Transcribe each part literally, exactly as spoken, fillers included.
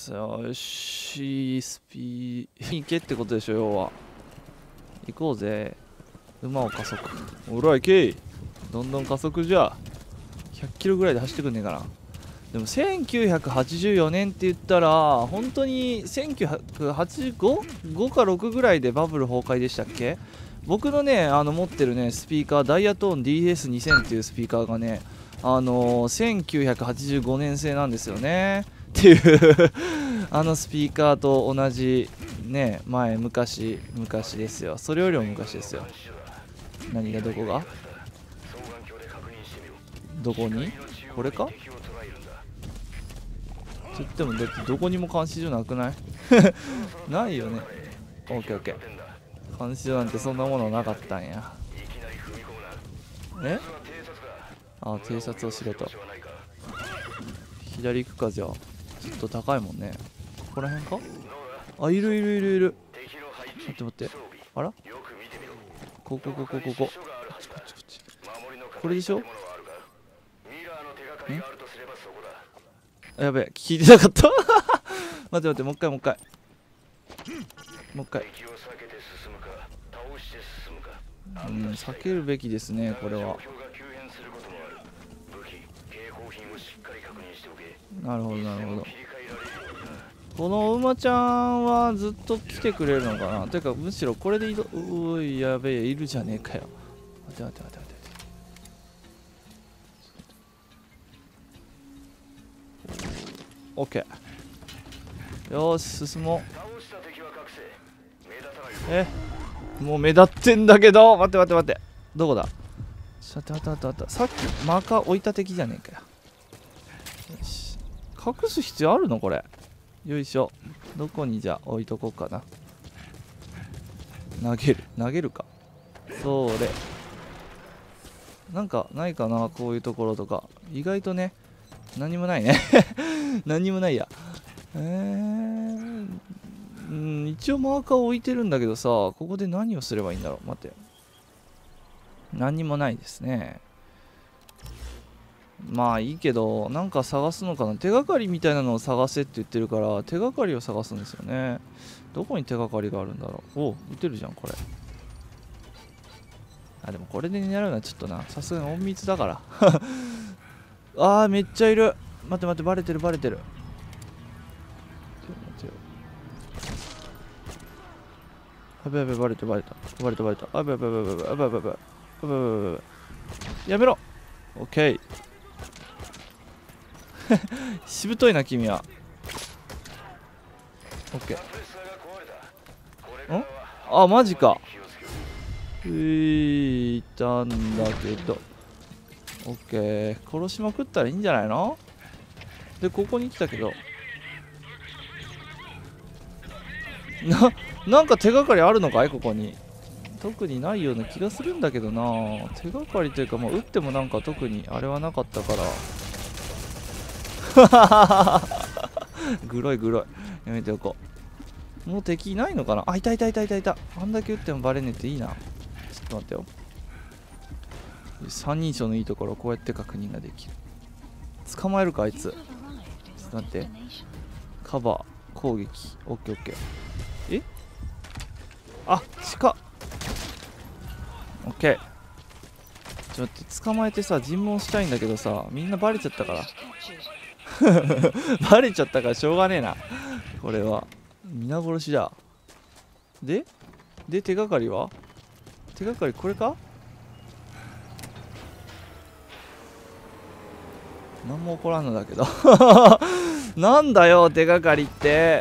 よし、スピー行けってことでしょ、要は。行こうぜ。馬を加速。おら、行けい。どんどん加速じゃ。ひゃっキロぐらいで走ってくんねえかな。でもせんきゅうひゃくはちじゅうよねんって言ったら、本当にせんきゅうひゃくはちじゅうご？ ご かろくぐらいでバブル崩壊でしたっけ？僕のね、あの持ってるね、スピーカー、ダイヤトーン ディーエスにせん っていうスピーカーがね、あのー、せんきゅうひゃくはちじゅうごねん製なんですよね。っていうあのスピーカーと同じね、前、昔、昔ですよ。それよりも昔ですよ。何がどこがどこにこれかって言っても、だってどこにも監視所なくないないよね。オッケーオッケー。監視所なんてそんなものなかったんや。えあ、偵察をしろと。左行くか、じゃあ。ちょっと高いもんね。ここら辺かあ、いるいるいるいる。待って待って。あらこここここここ。こっちこっちこっち。これでしょんやべえ、聞いてなかった待って待って、もう一回もう一回。もう一回。うん、避けるべきですね、これは。なるほどなるほど。この馬ちゃんはずっと来てくれるのかな。てかむしろこれで移動。うおい、やべえ、いるじゃねえかよ。待って待って待って待って。オッケー。よーし、進もう。えもう目立ってんだけど。待って待って待って。どこだ。ちょっと待って待って待って。さっきマーカー置いた敵じゃねえかよ。よし。隠す必要あるのこれ。よいしょ。どこにじゃあ置いとこうかな。投げる。投げるか。それ。なんかないかな、こういうところとか。意外とね、何もないね。何もないや。えー、うん、一応マーカー置いてるんだけどさ、ここで何をすればいいんだろう。待って。何にもないですね。まあいいけど、なんか探すのかな。手がかりみたいなのを探せって言ってるから、手がかりを探すんですよね。どこに手がかりがあるんだろう。お、撃てるじゃん、これ。あ、でもこれで狙うのはちょっとな、さすがに隠密だから。あー、めっちゃいる。待って待って、バレてるバレてる。待てよ。やべやべ、バレたバレた。バレたバレた。あべやべやべやべやべやべやべやべやべやべ。やめろ。オッケー。しぶといな君は。オッケー。んあ、マジか。うーいたんだけど。オッケー。殺しまくったらいいんじゃないの。で、ここに来たけど。な、なんか手がかりあるのかいここに。特にないような気がするんだけどな。手がかりというか、もう撃ってもなんか特にあれはなかったから。グロいグロい。やめておこう。もう敵いないのかな。あ、いたいたいたいたいた。あんだけ撃ってもバレねえっていいな。ちょっと待ってよ。三人称のいいところをこうやって確認ができる。捕まえるかあいつ。ちょっと待って。カバー攻撃。オッケーオッケー。えあ、近っ。オッケー。ちょっと捕まえてさ、尋問したいんだけどさ、みんなバレちゃったから。バレちゃったからしょうがねえな。これは。皆殺しだ。でで、手がかりは手がかりこれか。何も起こらんのだけど。なんだよ、手がかりって。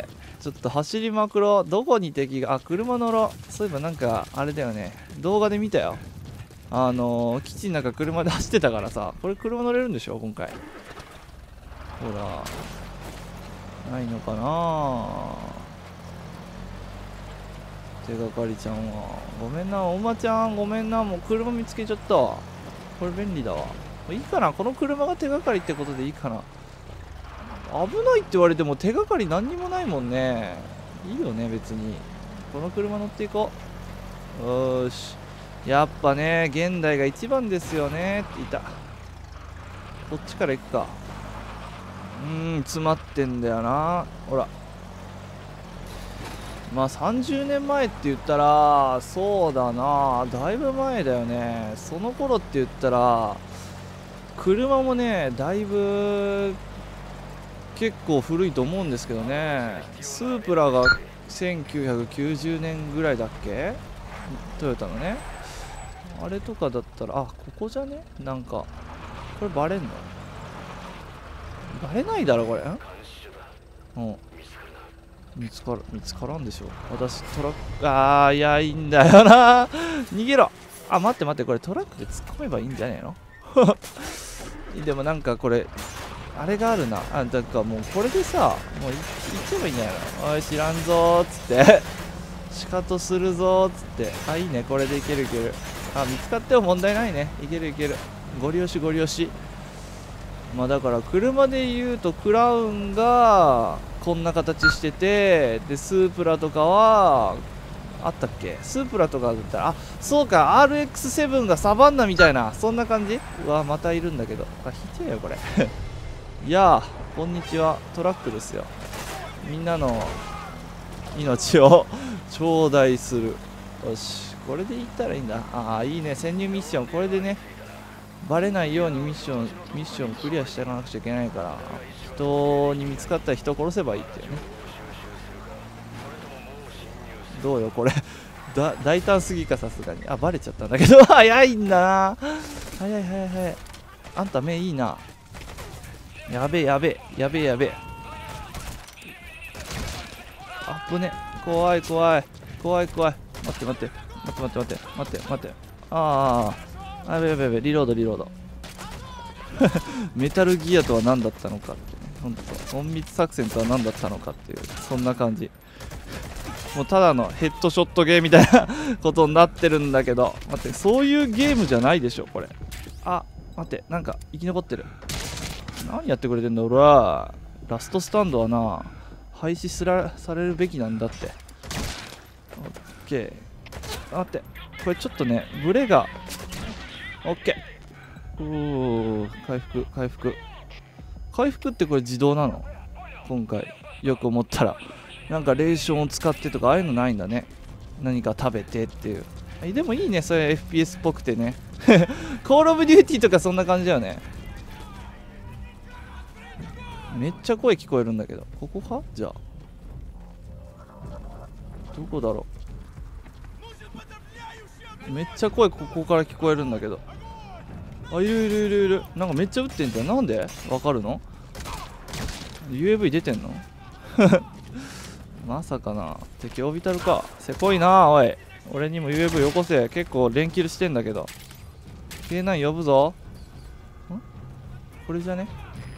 ちょっと走りまくろう。どこに敵が。あ、車乗ろう。そういえばなんか、あれだよね。動画で見たよ。あのー、基地の中車で走ってたからさ。これ車乗れるんでしょ今回。ほら。ないのかな。手がかりちゃんは。ごめんな、お馬ちゃん。ごめんな。もう車見つけちゃったわ。これ便利だわ。いいかな、この車が手がかりってことでいいかな。危ないって言われても手がかり何にもないもんね。いいよね、別に。この車乗っていこう。よーし。やっぱね、現代が一番ですよねって言った。こっちから行くか。うーん、詰まってんだよな。ほら。 まあさんじゅうねんまえって言ったらそうだな、だいぶ前だよね。その頃って言ったら車もねだいぶ結構古いと思うんですけどね。スープラがせんきゅうひゃくきゅうじゅうねんぐらいだっけ、トヨタのね。あれとかだったら、あ、ここじゃね、なんかこれバレんの？バレないだろこれ。うん、見つから見つからんでしょ。私トラック、ああいやいいんだよな逃げろ。あ、待って待って、これトラックで突っ込めばいいんじゃねえのでもなんかこれあれがあるな。あ、だからもうこれでさ、もうい行っちゃえばいいんじゃないの。おい知らんぞーっつってシカトするぞーっつって。あ、いいね、これでいけるいける。あ、見つかっても問題ないね。いけるいける。ゴリ押しゴリ押し。まあだから車で言うとクラウンがこんな形してて、でスープラとかはあったっけ。スープラとかだったら、あ、そうか アールエックスセブン がサバンナみたいな、そんな感じ。うわまたいるんだけど、あ、引いてよこれいやーこんにちは、トラックですよ。みんなの命を頂戴する。よし、これでいったらいいんだ。ああいいね、潜入ミッション。これでねバレないようにミッションミッションクリアしていかなくちゃいけないから、人に見つかったら人を殺せばいいっていうね。どうよこれだ大胆すぎか、さすがに。あ、バレちゃったんだけど早いんだな、早い早い早い。あんた目いいな。やべえやべえやべえやべえ。あっぶね、怖い怖い怖い怖い。待って待って待って待って待って待って待って。ああやべやべやべ、リロードリロードメタルギアとは何だったのかってね、ほんと隠密作戦とは何だったのかっていう、そんな感じ。もうただのヘッドショットゲーみたいなことになってるんだけど、待って、そういうゲームじゃないでしょこれ。あ、待って、なんか生き残ってる。何やってくれてんだ俺は。ラストスタンドはな廃止すらされるべきなんだって。オッケー。待って、これちょっとねブレが。オッケー。おー、回復回復回復ってこれ自動なの？今回よく思ったらなんかレーションを使ってとかああいうのないんだね。何か食べてっていう。でもいいね、それ エフピーエス っぽくてねコールオブデューティーとかそんな感じだよね。めっちゃ声聞こえるんだけど、ここか？じゃあどこだろう。めっちゃ声ここから聞こえるんだけど。あ、いるいるいるいる。なんかめっちゃ撃ってんじゃん。なんでわかるの？ ユーエーブイ 出てんのまさかな。敵オービタルか。せこいなおい。俺にも ユーエーブイ よこせ。結構連キルしてんだけど。ケーナイン 呼ぶぞ。んこれじゃね。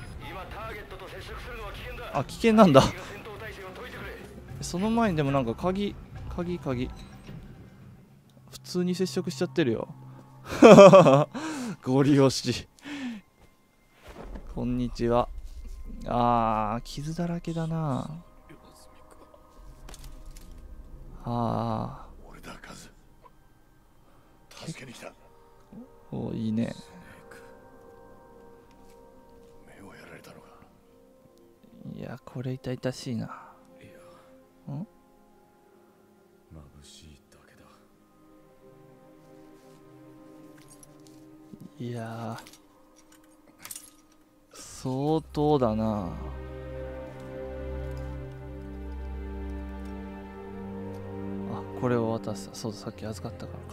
あ、危険なんだその前にでもなんか鍵鍵鍵普通に接触しちゃってるよゴリ押しこんにちは。あー傷だらけだなあー。 俺だカズ、助けに来た。 おいいね。 目をやられたのか。 いやこれ痛々しいな。 いや、 ん眩しいだけだ。 いや相当だな。あ、これを渡す。そうだ、さっき預かったからか。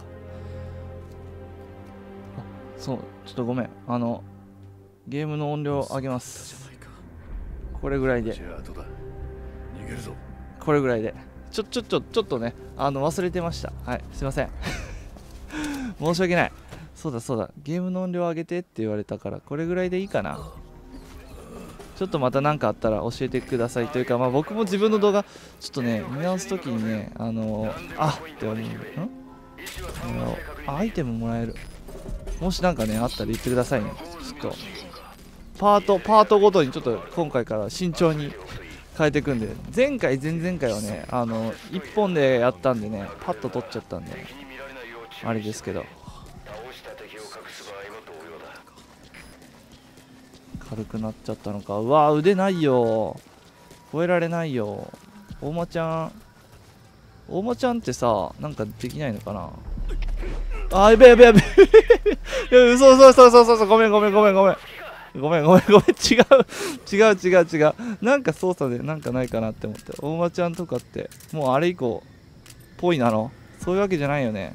あ、そう、ちょっとごめん。あのゲームの音量上げます。これぐらいで。 じゃあ後だ。逃げるぞ。 これぐらいで。ちょちょちょちょっとね、あの忘れてました。はい、すいません申し訳ない。そうだそうだ、ゲームの音量上げてって言われたから、これぐらいでいいかな。ちょっとまた何かあったら教えてください。というか、まあ僕も自分の動画ちょっとね見直すときにね、あのー、あって思う。んあ、アイテムもらえる。もしなんかねあったら言ってくださいね。ちょっとパートパートごとにちょっと今回から慎重に変えていくんで、前回前々回はねあのいっぽんでやったんでね、パッと取っちゃったんであれですけど、軽くなっちゃったのか。うわ腕ないよ、超えられないよ。大間ちゃんお馬ちゃんってさ、なんかできないのかな。あー、やべやべやべ。いや、嘘嘘嘘嘘嘘、ごめんごめんごめんごめん。ごめんごめんごめん。違う違う違う違う。なんか操作でなんかないかなって思って。お馬ちゃんとかって、もうあれ以降、ぽいなの？そういうわけじゃないよね。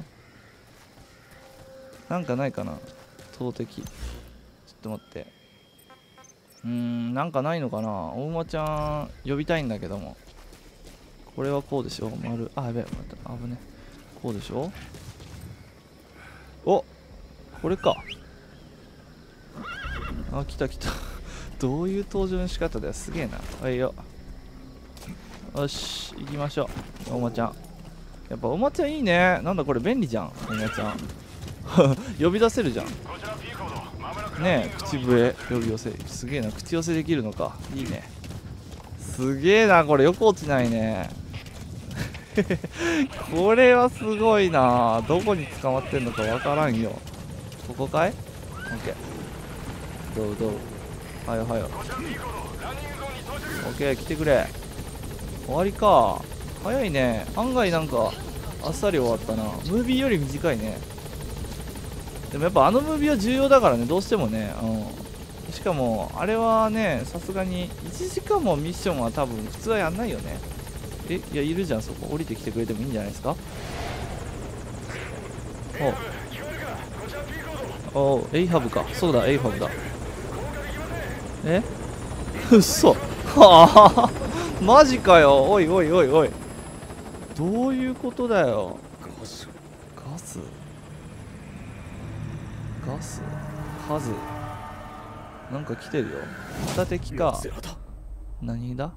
なんかないかな、投擲。ちょっと待って。うーん、なんかないのかな。お馬ちゃん呼びたいんだけども。これはこうでしょ、丸。あ、やべえ、また危ね。こうでしょ。お、これか。あ、来た来た。どういう登場の仕方だよ。すげえな。はいよ。よし、行きましょう。お馬ちゃん。やっぱお馬ちゃんいいね。なんだこれ便利じゃん、お馬ちゃん。呼び出せるじゃん。ねえ、口笛呼び寄せ。すげえな、口寄せできるのか。いいね。すげえな、これよく落ちないね。これはすごいな。どこに捕まってんのかわからんよ。ここかい？ OK。どうどう。はよはよ。OK、来てくれ。終わりか。早いね。案外なんか、あっさり終わったな。ムービーより短いね。でもやっぱあのムービーは重要だからね、どうしてもね。うん。しかも、あれはね、さすがにいちじかんもミッションは多分普通はやんないよね。え、いや、いるじゃん、そこ。降りてきてくれてもいいんじゃないですか。おお、エイハブか。そうだ、エイハブだ。えうっそ。はあ、マジかよ。おいおいおいおい。どういうことだよ。ガスガスガス数なんか来てるよ。また敵か。何だ。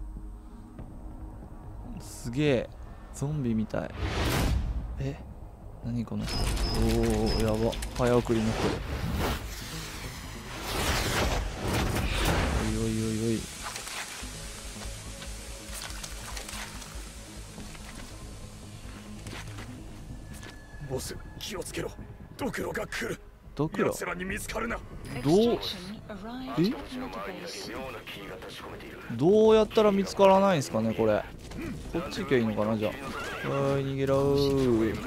すげえゾンビみたい。え、何この人。おお、やば。早送りの人。おいおいおいおい。 ボス、気をつけろ。ドクロが来る。 ドクロ。 奴らに見つかるな。 どうえどうやったら見つからないんすかね、これ。こっち行けばいいのかな、じゃあ。おい、逃げろー。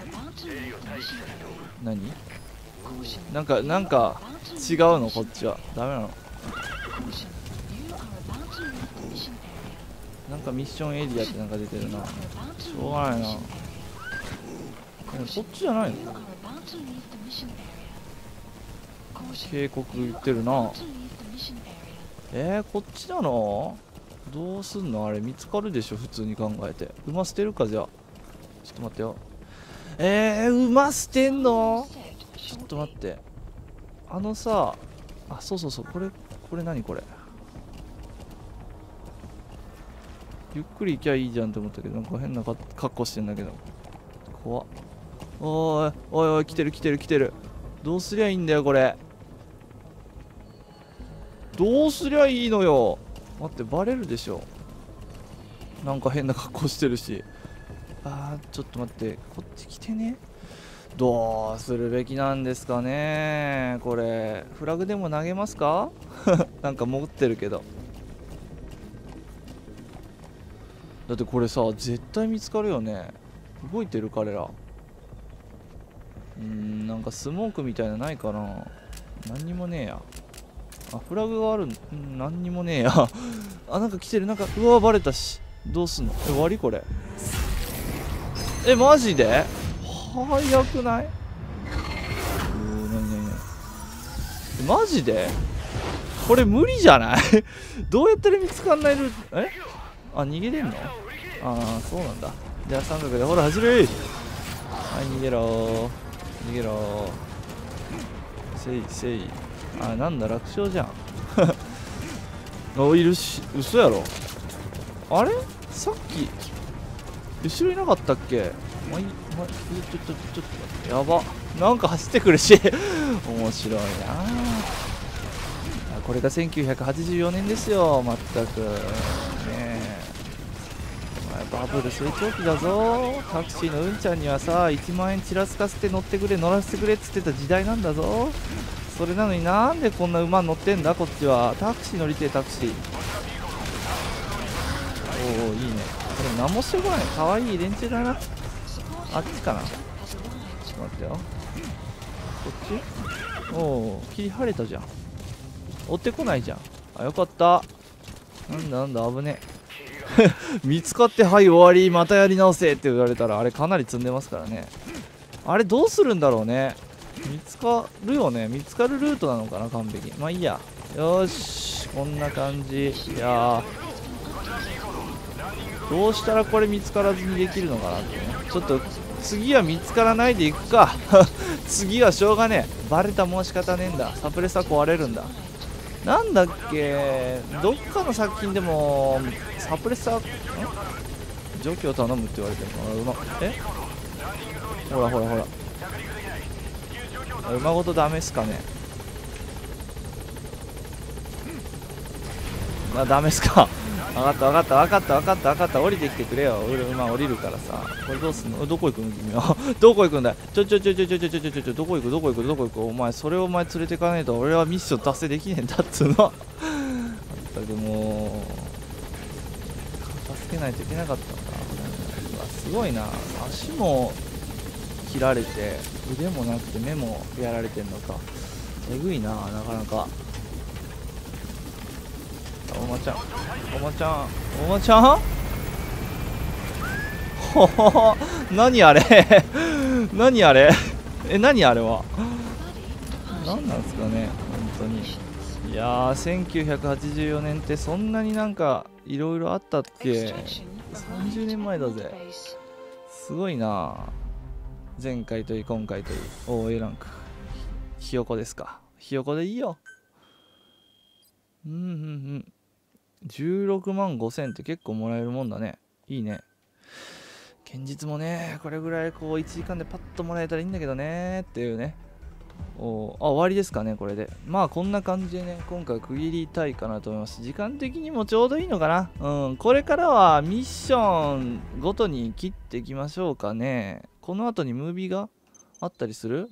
何なんか、なんか違うの、こっちは。ダメなの。なんかミッションエリアってなんか出てるな。しょうがないな。こっちじゃないの。警告言ってるな。えー、こっちなの。どうすんのあれ。見つかるでしょ普通に考えて。馬捨てるか。じゃあちょっと待ってよ。えー、馬捨てんの。ちょっと待って。あのさ、あ、そうそうそう、これこれ何これ。ゆっくり行きゃいいじゃんって思ったけど、なんか変な格好してんだけど。怖っ。おいおいおい、来てる来てる来てる。どうすりゃいいんだよこれ。どうすりゃいいのよ。待って、バレるでしょ。なんか変な格好してるし。あー、ちょっと待って、こっち来てね。どうするべきなんですかねこれ。フラグでも投げますか。なんか持ってるけど。だってこれさ、絶対見つかるよね。動いてる彼ら。うーん、なんかスモークみたいなないかな。何にもねえや。あ、フラグがあるん、ん、何にもねえや。あ、なんか来てる。なんか、うわ、バレたし。どうすんの。え、終わりこれ。え、マジで早くない。うー、なになになに。マジでこれ無理じゃない。どうやったら見つかんないルート。え、あ、逃げれんの。ああ、そうなんだ。じゃあ三角でほら走れ。はい、逃げろー逃げろー。せいせい。あ、なんだ、楽勝じゃん。あ、いるし、嘘やろ。あれさっき後ろいなかったっけ。まあ、いい、まあ、ちょっとちょっとちょっとやば。なんか走ってくるし。面白いなあ。これがせんきゅうひゃくはちじゅうよねんですよ。まったくねえ、バブル成長期だぞ。タクシーのうんちゃんにはさ、いちまんえんちらつかせて乗ってくれ乗らせてくれっつってた時代なんだぞ。それなのになんでこんな馬乗ってんだこっちは。タクシー乗りてえタクシー。おお、いいね。 れ何もしてこない。かわいい連中だな。あっちかな。ちょっと待ってよ。こっち。おお、霧晴れたじゃん。追ってこないじゃん。あ、よかった。なんだなんだ、危ねえ。見つかって、はい、終わり、またやり直せって言われたら、あれかなり積んでますからね。あれどうするんだろうね。見つかるよね。見つかるルートなのかな、完璧。まあいいや。よーし、こんな感じ。いやー、どうしたらこれ見つからずにできるのかなってね。ちょっと、次は見つからないでいくか。次はしょうがねえ。バレたもん仕方ねえんだ。サプレッサー壊れるんだ。なんだっけ、どっかの作品でもサプレッサー除去を頼むって言われてるの。うまえほらほらほら、馬ごとダメっすかね。あ、ダメっすか。分かった分かった分かった分かった分かった。降りてきてくれよ。俺馬降りるからさ。これどうすんの。どこ行くの君は。どこ行くんだよ。ちょちょちょちょちょちょちょちょちょどこ行くどこ行くどこ行く。お前それをお前連れてかないと俺はミッション達成できねえんだっつうの。あったけども助けないといけなかったんだ。うわすごいな。足も切られて腕もなくて目もやられてんのか。えぐいな、なかなか。おまちゃんおまちゃんおまちゃんほほほ、何あれ何あれえ、何あれは何なんですかね、本当に。いやー、せんきゅうひゃくはちじゅうよねんってそんなになんかいろいろあったっけ。さんじゅうねんまえだぜ。すごいな。前回といい今回といい。おお、 A ランク。ひよこですか。ひよこでいいよ。うんうんうん。じゅうろくまんごせんって結構もらえるもんだね。いいね。現実もね、これぐらいこういちじかんでパッともらえたらいいんだけどねっていうね。おあ、終わりですかね、これで。まあこんな感じでね、今回区切りたいかなと思います。時間的にもちょうどいいのかな。うん、これからはミッションごとに切っていきましょうかね。この後にムービーがあったりする？